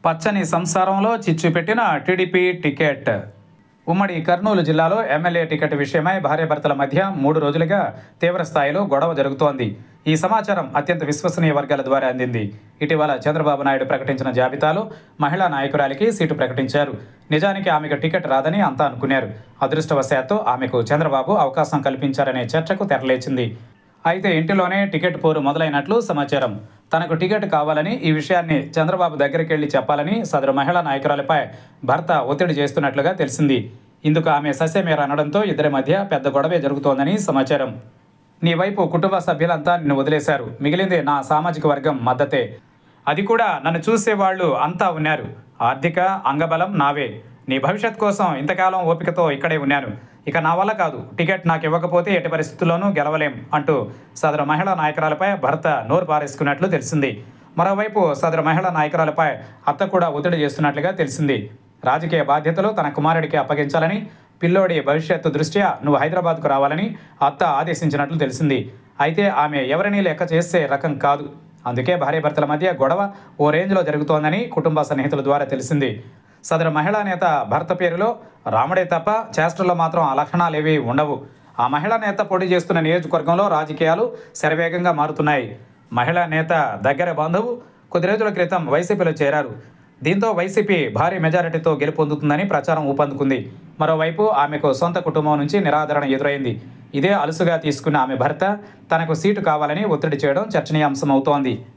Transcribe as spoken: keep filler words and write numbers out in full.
పచ్చని సంసారంలో చిచ్చు పెట్టిన టీడీపీ టికెట్. ఉమ్మడి కర్నూలు జిల్లాలో ఎమ్మెల్యే టికెట్ విషయమై భార్యాభర్తల మధ్య మూడు రోజులుగా తీవ్ర స్థాయిలో గొడవ జరుగుతోంది. ఈ సమాచారం అత్యంత విశ్వసనీయ వర్గాల ద్వారా అందింది. ఇటీవల చంద్రబాబు నాయుడు ప్రకటించిన జాబితాలో మహిళా నాయకురాలికి సీటు ప్రకటించారు. నిజానికి ఆమెకు టికెట్ రాదని అంతా అనుకున్నారు. అదృష్టవశాత్తు ఆమెకు చంద్రబాబు అవకాశం కల్పించారనే చర్చకు తెరలేచింది. అయితే ఇంటిలోనే టికెట్ పోరు మొదలైనట్లు సమాచారం. తనకు టికెట్ కావాలని, ఈ విషయాన్ని చంద్రబాబు దగ్గరికి వెళ్లి చెప్పాలని సదరు మహిళా నాయకురాలపై భర్త ఒత్తిడి చేస్తున్నట్లుగా తెలిసింది. ఇందుకు ఆమె ససేమేర అనడంతో ఇద్దరి మధ్య పెద్ద గొడవే జరుగుతోందని సమాచారం. నీ వైపు కుటుంబ సభ్యులంతా నిన్ను వదిలేశారు, మిగిలింది నా సామాజిక వర్గం మద్దతే. అది కూడా నన్ను చూసేవాళ్లు అంతా ఉన్నారు. ఆర్థిక అంగబలం నావే. నీ భవిష్యత్ కోసం ఇంతకాలం ఓపికతో ఇక్కడే ఉన్నాను. ఇక నా వల్ల కాదు, టికెట్ నాకు ఇవ్వకపోతే ఎట్టి పరిస్థితుల్లోనూ గెలవలేం అంటూ సదరు మహిళా నాయకురాలపై భర్త నోరు పారేసుకున్నట్లు తెలిసింది. మరోవైపు సదరు మహిళా నాయకురాలపై అత్త కూడా ఒత్తిడి చేస్తున్నట్లుగా తెలిసింది. రాజకీయ బాధ్యతలు తన కుమారుడికి అప్పగించాలని, పిల్లోడి భవిష్యత్తు దృష్ట్యా నువ్వు హైదరాబాద్కు రావాలని అత్త ఆదేశించినట్లు తెలిసింది. అయితే ఆమె ఎవరినీ లెక్క చేసే రకం కాదు. అందుకే భార్యాభర్తల మధ్య గొడవ ఓ రేంజ్లో జరుగుతోందని కుటుంబ సన్నిహితుల ద్వారా తెలిసింది. సదరు మహిళా నేత భర్త పేరులో రాముడే తప్ప చేష్టల్లో మాత్రం ఆ లక్షణాలేవీ ఉండవు. ఆ మహిళా నేత పోటీ చేస్తున్న నియోజకవర్గంలో రాజకీయాలు శరవేగంగా మారుతున్నాయి. మహిళా నేత దగ్గర బంధువు కొద్ది రోజుల క్రితం వైసీపీలో చేరారు. దీంతో వైసీపీ భారీ మెజారిటీతో గెలుపొందుతుందని ప్రచారం ఊపందుకుంది. మరోవైపు ఆమెకు సొంత కుటుంబం నుంచి నిరాదరణ ఎదురైంది. ఇదే అలుసుగా తీసుకున్న ఆమె భర్త తనకు సీటు కావాలని ఒత్తిడి చేయడం చర్చనీయాంశమవుతోంది.